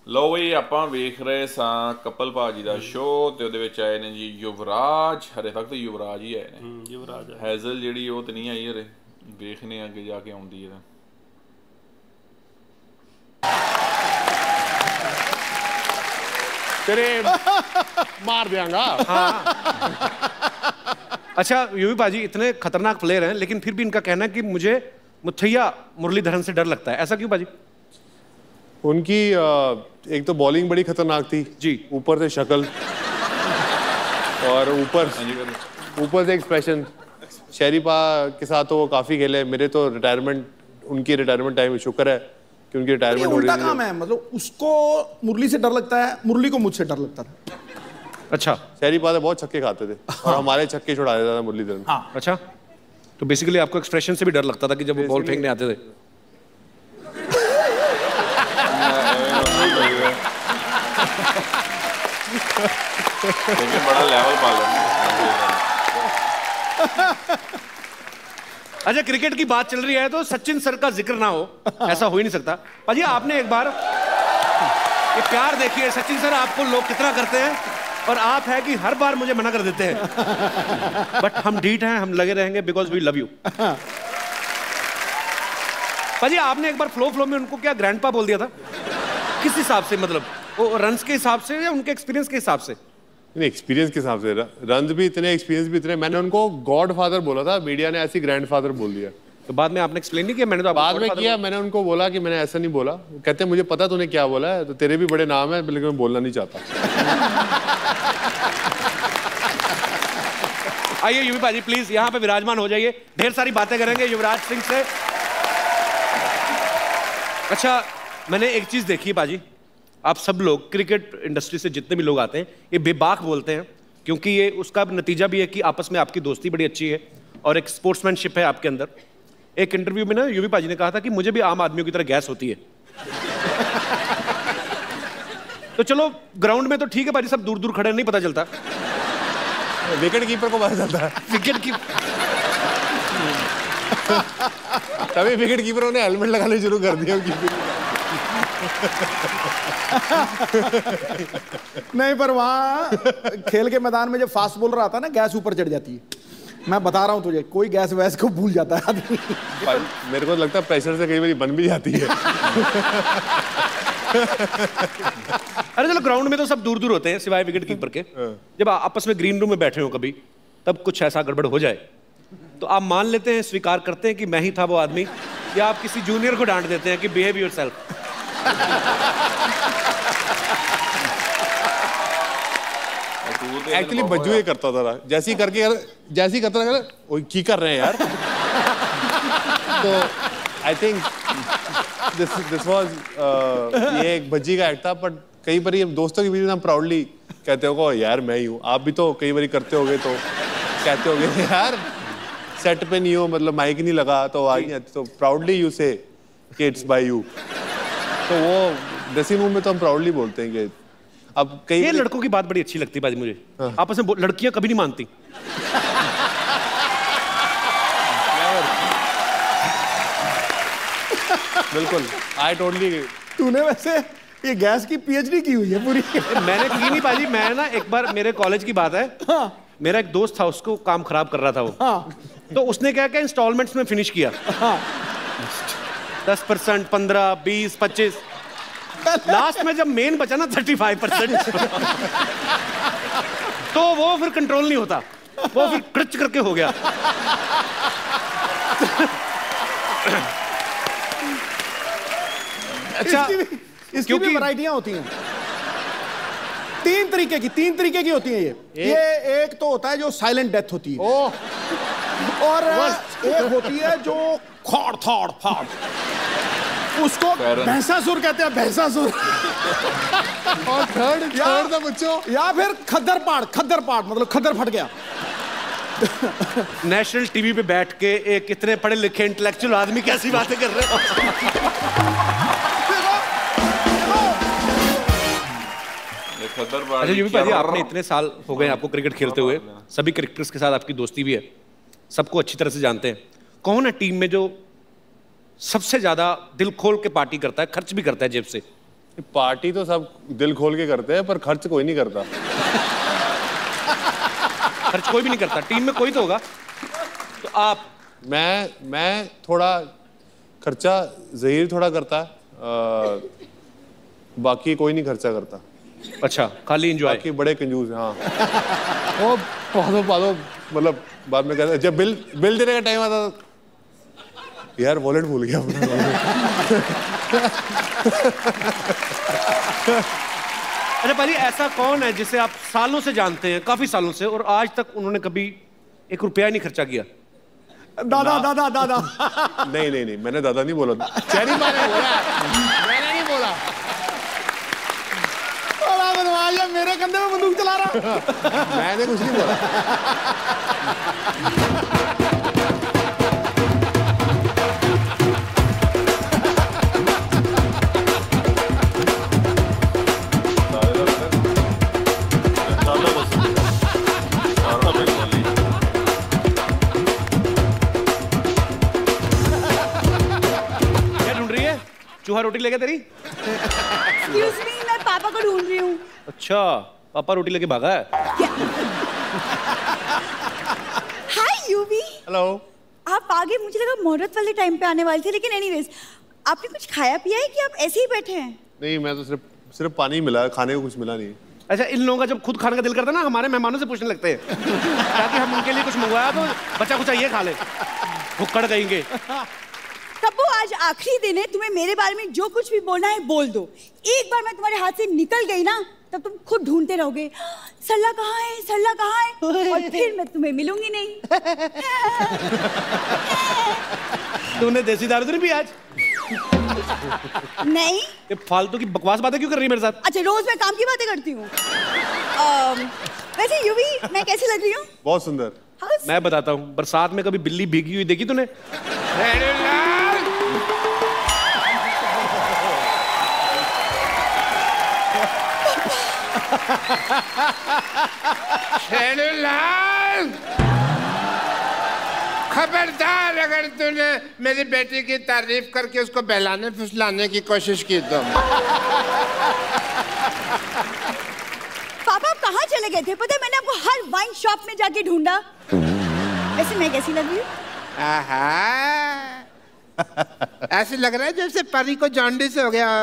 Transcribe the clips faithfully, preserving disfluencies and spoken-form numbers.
लो बई ਆਪਾਂ ਵੇਖ ਰਹੇ ਸਾਂ ਕਪਲ ਭਾਜੀ ਦਾ ਸ਼ੋਅ ਤੇ ਉਹਦੇ ਵਿੱਚ ਆਏ ਨੇ ਜੀ ਯੁਵਰਾਜ ਹਰੇ ਤੱਕ ਤਾਂ ਯੁਵਰਾਜ ਹੀ ਆਏ ਨੇ ਯੁਵਰਾਜ ਹੈਜ਼ਲ ਜਿਹੜੀ ਉਹ ਤੇ ਨਹੀਂ ਆਈ ਹਰੇ ਵੇਖਨੇ ਅੱਗੇ ਜਾ ਕੇ ਆਉਂਦੀ ਹੈ तेरे मार देंगा। हाँ। अच्छा यूवी पाजी इतने खतरनाक प्लेयर हैं लेकिन फिर भी इनका कहना है कि मुझे मुथैया मुरलीधरन से डर लगता है, ऐसा क्यों पाजी? उनकी एक तो बॉलिंग बड़ी खतरनाक थी जी, ऊपर से शक्ल और ऊपर ऊपर से एक्सप्रेशन। शरीफा के साथ तो वो काफी खेले, मेरे तो रिटायरमेंट उनकी रिटायरमेंट टाइम शुक्र है कि उनकी रिटायरमेंट उल्टा काम है, मतलब उसको मुरली से डर लगता है, मुरली को मुझसे डर लगता था। अच्छा शरीफा तो बहुत छक्के खाते थे और हमारे छक्के छुड़ा देता था मुरलीधरन। हाँ। अच्छा तो बेसिकली आपको एक्सप्रेशन से भी डर लगता था कि जब वो बॉल फेंकने आते थे? लेकिन बड़ा लेवल पालन। अच्छा क्रिकेट की बात चल रही है तो सचिन सर का जिक्र ना हो, ऐसा हो ही नहीं सकता। पाजी आपने एक बार ये प्यार देखिए, सचिन सर आपको लोग कितना करते हैं और आप है कि हर बार मुझे मना कर देते हैं, बट हम ढीठ हैं, हम लगे रहेंगे बिकॉज वी लव यू। पाजी आपने एक बार फ्लो फ्लो में उनको क्या ग्रैंडपा बोल दिया था, किस हिसाब से? मतलब वो रन्स के हिसाब से या उनके एक्सपीरियंस के हिसाब से? एक्सपीरियंस के हिसाब से, रन भी इतने, एक्सपीरियंस भी इतने। मैंने उनको गॉड फादर बोला था, मीडिया ने ऐसी ग्रैंड फादर बोल दिया। तो बाद में आपने एक्सप्लेन नहीं किया? मैंने तो बाद में किया, मैंने उनको बोला कि मैंने ऐसा नहीं बोला। कहते हैं मुझे पता तूने क्या बोला है, तो तेरे भी बड़े नाम है, लेकिन मैं बोलना नहीं चाहता। आइए यूवी पाजी प्लीज यहाँ पे विराजमान हो जाइए, ढेर सारी बातें करेंगे युवराज सिंह से। अच्छा मैंने एक चीज देखी है पाजी, आप सब लोग क्रिकेट इंडस्ट्री से जितने भी लोग आते हैं ये बेबाक बोलते हैं, क्योंकि ये उसका नतीजा भी है कि आपस में आपकी दोस्ती बड़ी अच्छी है और एक स्पोर्ट्समैनशिप है आपके अंदर। एक इंटरव्यू में ना यूवी पाजी ने कहा था कि मुझे भी आम आदमियों की तरह गैस होती है। तो चलो ग्राउंड में तो ठीक है पाजी, सब दूर दूर खड़े नहीं पता चलता, विकेट कीपर को पता चलता है। विकेट कीपर तभी विकेट कीपरों ने हेलमेट लगाने शुरू कर दिया। नहीं पर वहाँ खेल के मैदान में जब फास्ट बॉलर आता है ना, गैस ऊपर चढ़ जाती है। मैं बता रहा हूँ तुझे, कोई गैस वैस को भूल जाता है आदमी। मेरे को लगता है प्रेशर से कई बार बन भी जाती है। अरे चलो ग्राउंड में तो सब दूर दूर होते हैं सिवाय विकेट कीपर के। जब आपस में ग्रीन रूम में बैठे हो कभी, तब कुछ ऐसा गड़बड़ हो जाए तो आप मान लेते हैं, स्वीकार करते हैं कि मैं ही था वो आदमी, या आप किसी जूनियर को डांट देते हैं कि बिहेव योरसेल्फ? एक्चुअली बज्जू ये करता था, जैसे ही करके जैसे ही करता था, वो की कर रहे हैं यार। तो I think this this was ये एक भज्जी का एक्ट था, बट कई बार दोस्तों के बीच में हम प्राउडली कहते हो यार मैं ही हूँ। आप भी तो कई बार करते होगे तो कहते होगे यार सेट पे नहीं हो, मतलब माइक नहीं लगा तो आ नहीं आती, तो प्राउडली यू से कि इट्स बाय यू। तो वो ड्रेसिंग रूम में तो हम प्राउडली बोलते हैं कि अब कई ये लड़कों की बात बड़ी अच्छी लगती है बाजी मुझे। हाँ। आपस में लड़कियां कभी नहीं मानती। बिल्कुल आई टोटली। तूने वैसे ये गैस की पीएचडी की हुई है पूरी? मैंने की नहीं पाजी, मैं ना एक बार मेरे कॉलेज की बात है। हाँ। मेरा एक दोस्त था, उसको काम खराब कर रहा था वो। हाँ। तो उसने क्या क्या इंस्टॉलमेंट्स में फिनिश किया। हाँ। दस परसेंट, पंद्रह, बीस, पच्चीस, लास्ट में जब मेन बचा ना थर्टी फाइव परसेंट, तो वो फिर कंट्रोल नहीं होता, वो फिर क्रच करके हो गया। अच्छा इसकी भी वैरायटियां होती हैं, तीन तरीके की तीन तरीके की होती हैं ये एक? ये एक तो होता है जो साइलेंट डेथ होती है। ओ, और एक होती है जो खाड़ थाड़ फाड़, उसको भैंसासुर कहते हैं, भैंसासुर। और थर्ड थर्ड था बच्चों, या फिर खद्दर पाड़, खद्दर पाड़ मतलब खद्दर फट गया। नेशनल टीवी पे बैठ के एक इतने पढ़े लिखे इंटेलेक्चुअल आदमी कैसी बातें कर रहे हो। अच्छा यूवी पाजी आपने इतने साल हो गए आपको क्रिकेट खेलते हुए, सभी क्रिकेटर्स के साथ आपकी दोस्ती भी है, सबको अच्छी तरह से जानते हैं। कौन है टीम में जो सबसे ज्यादा दिल खोल के पार्टी करता है, खर्च भी करता है जेब से? पार्टी तो सब दिल खोल के करते हैं, पर खर्च कोई नहीं करता। खर्च कोई भी नहीं करता, टीम में कोई तो होगा। तो आप? मैं मैं थोड़ा खर्चा ज़हीर थोड़ा करता है, आ, बाकी कोई नहीं खर्चा करता। अच्छा, खाली एंजॉय। बाकी बड़े कंजूस हैं। हाँ वो पादो पादो मतलब बाद में कहते जब बिल बिल देने का टाइम आता था, यार वॉलेट भूल गया अपना। अरे भाई, ऐसा कौन है जिसे आप सालों से जानते हैं, काफी सालों से, और आज तक उन्होंने कभी एक रुपया नहीं खर्चा किया? दादा दादा दादा। नहीं नहीं नहीं, मैंने दादा नहीं बोला, चेरी मैंने बोला, मैंने नहीं बोला। बनवाया मेरे कंधे में बंदूक चला रहा। मैंने कुछ नहीं बोला। चूहा रोटी लेके तेरी? Excuse me, मैं पापा को ढूंढ रही हूँ। अच्छा, पापा रोटी लेके भागा है? हाय यूवी। हेलो। आप आगे, मुझे लगा मुहूर्त वाले टाइम पे आने वाले थे, लेकिन एनीवेज आपने कुछ खाया पिया है कि आप ऐसे ही बैठे हैं? नहीं, मैं तो सिर्फ सिर्फ पानी मिला, खाने को कुछ मिला नहीं। अच्छा, इन लोगों का जब खुद खाने का दिल करता है ना, हमारे मेहमानों से पूछने लगते हैं ताकि हम उनके लिए कुछ मंगवाया तो बचा कुछ ये खा ले, भुक्कड़ कहेंगे। कब्बू, आज आखिरी दिन है, तुम्हें मेरे बारे में जो कुछ भी बोलना है बोल दो। एक बार मैं तुम्हारे हाथ से निकल गई ना, तब तुम खुद ढूंढते रहोगे, सल्ला कहाँ है, सल्ला कहाँ है, और फिर मैं तुम्हें मिलूंगी नहीं। तूने देसी दारू तो नहीं पी आज? नहीं। ये फालतू की बकवास बातें क्यों कर रही है मेरे साथ? अच्छा, रोज मैं काम की बातें करती हूँ। वैसे यूवी, मैं कैसी लग रही हूँ? बहुत सुंदर। मैं बताता हूँ, बरसात में कभी बिल्ली भीगी हुई देखी तूने? खबरदार अगर तूने मेरी बेटी की तारीफ करके उसको बहलाने फुसलाने की कोशिश की तो। पापा, आप कहाँ चले गए थे? पता है, मैंने आपको हर वाइन शॉप में जाके ढूंढा। वैसे मैं कैसी लग रही हूँ? आहा, ऐसे लग रहा है जैसे परी को जॉन्डिस हो गया।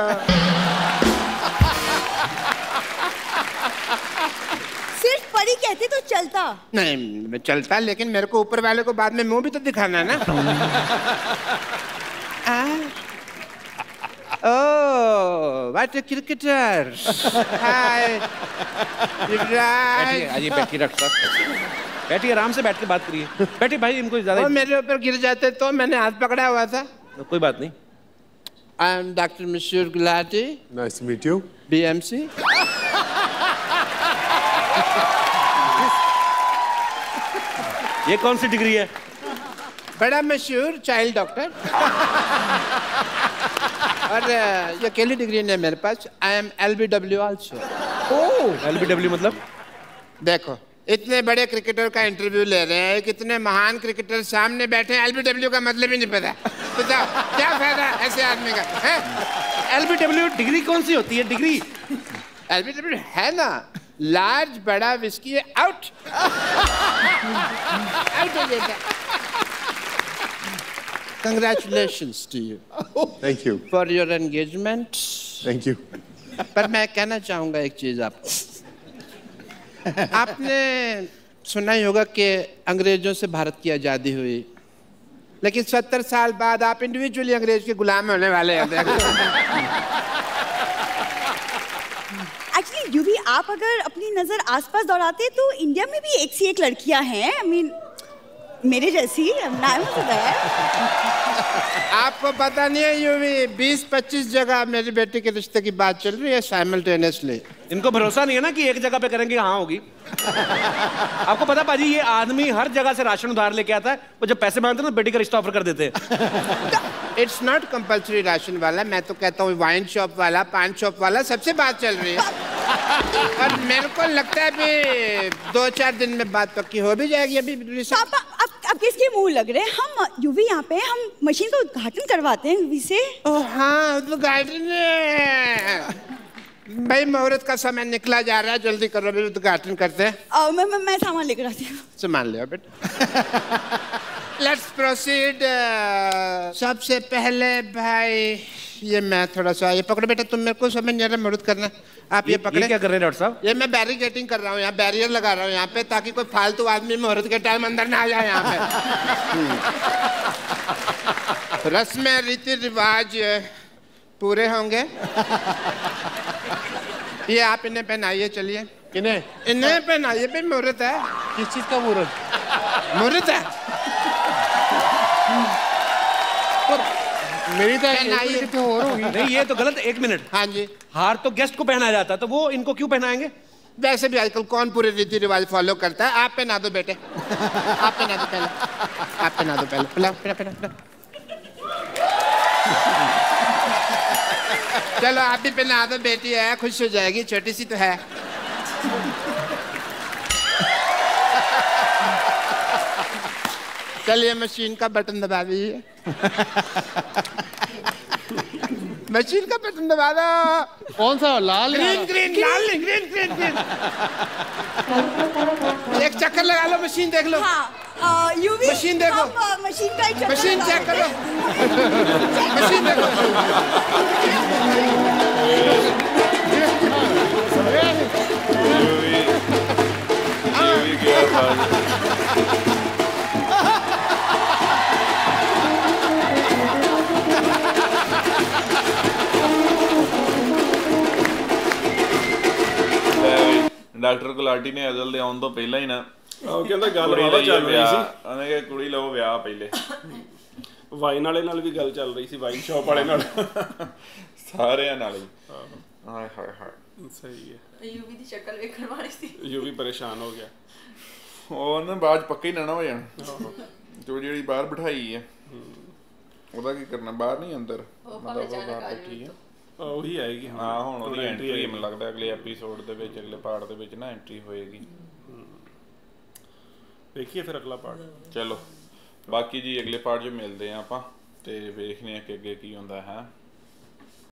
सिर्फ परी कहते तो चलता। नहीं, मैं चलता, लेकिन मेरे को ऊपर वाले को बाद में मुंह भी तो दिखाना है ना। Oh, what a cricketer. Hi Yuvraj. बैठिए, बैठिए डॉक्टर साहब, बैठिए, आराम से बैठ के बात करिए। बैठिए भाई, इनको ज्यादा। वो मेरे ऊपर गिर जाते तो मैंने हाथ पकड़ा हुआ था। कोई बात नहीं। I am doctor Mishra Gulati. Nice to meet you. B M C. ये कौन सी डिग्री है? बड़ा मशहूर चाइल्ड डॉक्टर। और ये अकेली डिग्री नहीं है मेरे पास। I am L B W also. Oh, L B W मतलब? देखो, इतने बड़े क्रिकेटर का इंटरव्यू ले रहे हैं, कितने महान क्रिकेटर सामने बैठे हैं, एल बी डब्ल्यू का मतलब ही नहीं पता। बताओ क्या फायदा ऐसे आदमी का? एल बी डब्ल्यू डिग्री कौन सी होती है? डिग्री एल बी डब्ल्यू है ना, लार्ज बड़ा विस्की आउट। आउट हो जाता। Congratulations to you. Thank you for your engagement. Thank you. पर मैं कहना चाहूंगा एक चीज आपको। आपने सुना ही होगा कि अंग्रेजों से भारत की आजादी हुई, लेकिन सत्तर साल बाद आप इंडिविजुअली अंग्रेज के गुलाम होने वाले हैं। एक्चुअली यूवी, आप अगर अपनी नजर आसपास दौड़ाते तो इंडिया में भी एक सी एक लड़कियां हैं। आई मीन मेरे जैसी। आपको पता नहीं है यूवी, बीस पच्चीस जगह मेरी बेटी के रिश्ते की बात चल रही है साइमल्टेनियसली। इनको भरोसा नहीं है ना कि एक जगह पे करेंगे हाँ होगी। आपको पता पाजी, ये आदमी हर जगह से राशन उधार लेके आता है, वो जब पैसे मांगते हैं ना बेटी का रिश्ता ऑफर कर देते हैं। इट्स नॉट कंपल्सरी राशन वाला, मैं तो कहता हूँ वाइन शॉप वाला, पान शॉप वाला, सबसे बात चल रही है। और मेरे को लगता है अभी दो चार दिन में बात पक्की हो भी जाएगी। अभी पापा अब अब किसके मुंह लग रहे हैं? हम यूवी यहाँ पे हम मशीन का उद्घाटन करवाते हैं यूवी से। ओह हाँ, उद्घाटन भाई, मुहूर्त का समय निकला जा रहा है, जल्दी करो, अभी उद्घाटन करते हैं। आ, मैं, मैं मैं सामान लेकर आती हूँ। सामान ले बेटा। Let's proceed. सबसे पहले भाई ये मैं थोड़ा सा, ये पकड़ो बेटा, तुम मेरे को समझ नहीं आ रहा, मुहूर्त करना। आप ये, ये पकड़े। ये क्या कर रहे हैं डॉक्टर साहब? ये मैं बैरिकेटिंग कर रहा हूँ, यहाँ बैरियर लगा रहा हूँ यहाँ पे, ताकि कोई फालतू आदमी मुहूर्त के टाइम अंदर ना आ जाए यहाँ पे। रस्में रीति रिवाज पूरे होंगे। ये आप इन्हें पहनाइए, चलिए। किन्हें? इन्हें पहनाइए भाई, मुहूर्त है। किस चीज का मुहूर्त? मुहूर्त है। मेरी तो कितने और होगी। नहीं ये तो गलत। एक मिनट। हाँ जी। हार तो गेस्ट को पहनाया जाता है, तो वो इनको क्यों पहनाएंगे? वैसे भी आजकल कौन पूरे रीति रिवाज फॉलो करता है? आप पहना दो बेटे, आप पहना दो पहले, आप पहना दो पहले। पहना पहना पहना। चलो आप भी पहना दो, बेटी है, खुश हो जाएगी, छोटी सी तो है। चलिए मशीन का बटन दबा दीजिए। मशीन का बटन दबा दो। कौन सा? लाल? ग्रीन ग्रीन लाल नहीं, ग्रीन ग्रीन ग्रीन। एक चक्कर लगा लो, मशीन देख लो। हाँ, यूवी मशीन देखो, मशीन का एक चक्कर मशीन चेक करो। मशीन देखो। ਡਾਕਟਰ ਗੁਲਾਟੀ ਨੇ ਅਜ਼ਲ ਦੇ ਆਉਣ ਤੋਂ ਪਹਿਲਾਂ ਹੀ ਨਾ ਉਹ ਕਹਿੰਦਾ ਗੱਲ ਵਾਲਾ ਚੱਲ ਰਹੀ ਸੀ। ਉਹਨੇ ਕਿਹਾ ਕੁੜੀ ਲਓ ਵਿਆਹ ਪਹਿਲੇ। ਵਾਈਨ ਵਾਲੇ ਨਾਲ ਵੀ ਗੱਲ ਚੱਲ ਰਹੀ ਸੀ, ਵਾਈਨ ਸ਼ਾਪ ਵਾਲੇ ਨਾਲ, ਸਾਰਿਆਂ ਨਾਲ ਹੀ। ਹਾਏ ਹਾਏ ਹਾਏ, ਸਹੀ ਹੈ। ਯੂਵੀ ਦੀ ਸ਼ਕਲ ਵੇਖਣ ਵਾਲੀ ਸੀ। ਯੂਵੀ ਪਰੇਸ਼ਾਨ ਹੋ ਗਿਆ। ਉਹ ਨਾ ਬਾਅਦ ਪੱਕਾ ਹੀ ਨਾ ਹੋ ਜਾਣਾ। ਜੋ ਜਿਹੜੀ ਬਾਹਰ ਬਿਠਾਈ ਹੈ ਉਹਦਾ ਕੀ ਕਰਨਾ? ਬਾਹਰ ਨਹੀਂ, ਅੰਦਰ ਮਤਲਬ ਬਾਹਰ ਬੈਠੀ ਹੈ। ਉਹੀ ਆਏਗੀ ਹਾਂ। ਹੁਣ ਉਹਦੀ ਐਂਟਰੀ ਮੈਨੂੰ ਲੱਗਦਾ ਅਗਲੇ ਐਪੀਸੋਡ ਦੇ ਵਿੱਚ, ਅਗਲੇ ਪਾਰਟ ਦੇ ਵਿੱਚ ਨਾ ਐਂਟਰੀ ਹੋਏਗੀ। ਵੇਖੀਏ ਫਿਰ ਅਗਲਾ ਪਾਰਟ। ਚਲੋ ਬਾਕੀ ਜੀ ਅਗਲੇ ਪਾਰਟ 'ਚ ਮਿਲਦੇ ਆ ਆਪਾਂ, ਤੇ ਵੇਖਦੇ ਆ ਕਿ ਅੱਗੇ ਕੀ ਹੁੰਦਾ ਹੈ।